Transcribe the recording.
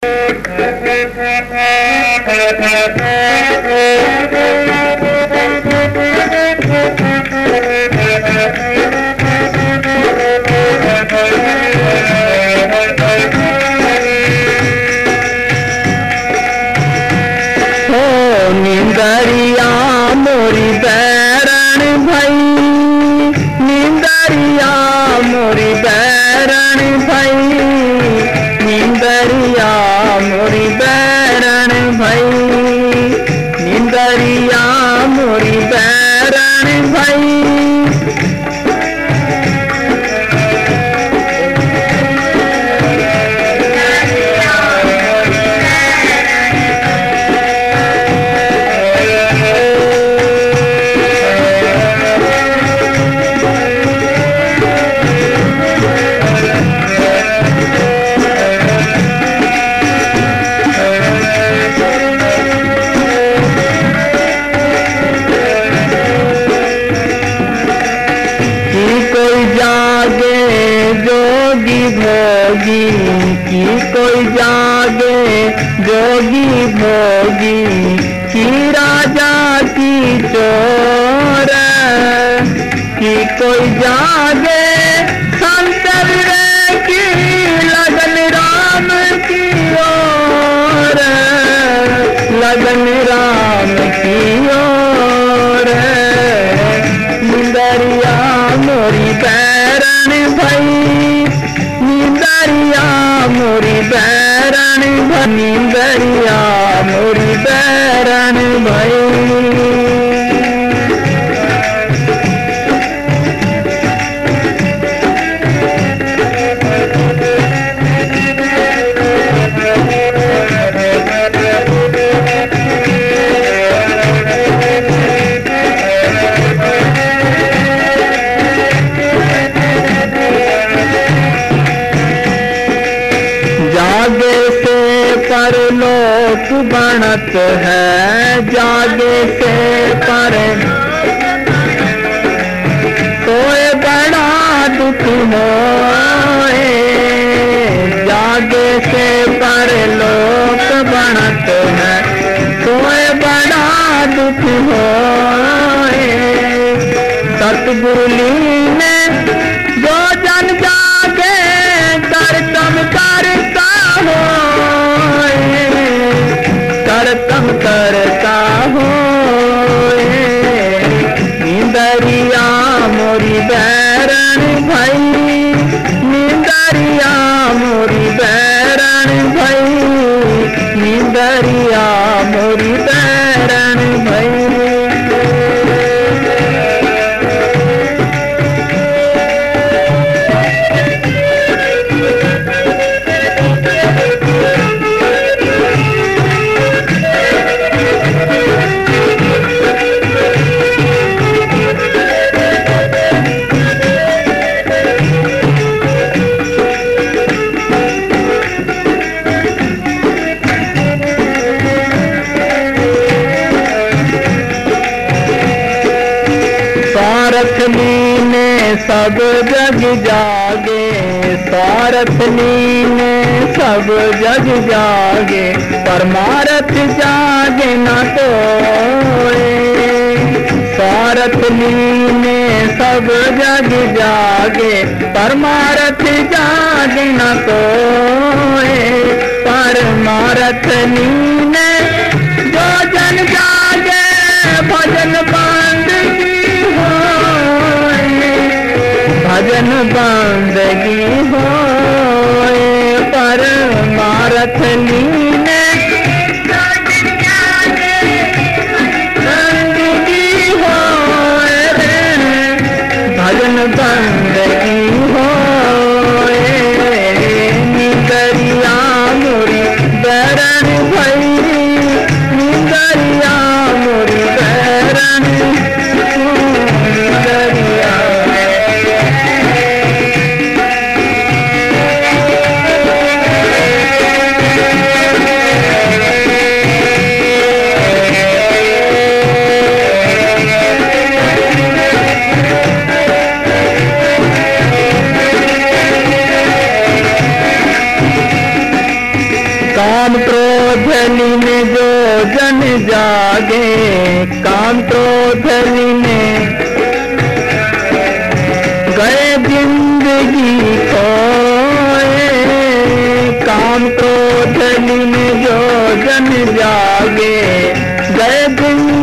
नींदरिया मोरी बैरण भाई, नींदरिया मोरी बैरण भाई, नींदरिया मोरी बैरण भाई, नींदरिया मोरी बैरण भाई। भोगी की कोई जागे जोगी भोगी की राजा की चोर की कोई जागे संत की लगन राम की ओर, लगन राम की ओर। नींदरिया मोरी बैरण भाई, नींदरिया मोरी बैरण भाई, नींदरिया मोरी बैरण भाई। जागे से परलोक बनत है, जागे से पर कोई बड़ा दुख होए, जागे से परलोक बनत है कोई बड़ा दुख होए। सतगुरु लीने जो जन जागे करतम करता होए, करतम करता होए। नींदरिया मोरी बैरण भाई, नींदरिया मोरी बैरण भाई, नींदरिया मोरी बैरण भाई। सारथ लीने सब जग जागे, सारथ लीने सब जग जागे, परमारथ जागे न कोई। सारथ लीने सब जग जागे, परमारथ जागे न कोई। परमारथ लीने जो जन जागे भजन बंदगी होए, भजन बंदगी होए। परमारथ लीने बंदगी होए, भजन बंदगी होए। नींदरिया मोरी बैरण भाई, नींदरिया मोरी बैरण, नींदरिया। काम क्रोध लीने जो जन जागे, काम क्रोध लीने गए जिंदगी खोए, काम क्रोध लीने जो जन जागे गए जिंदगी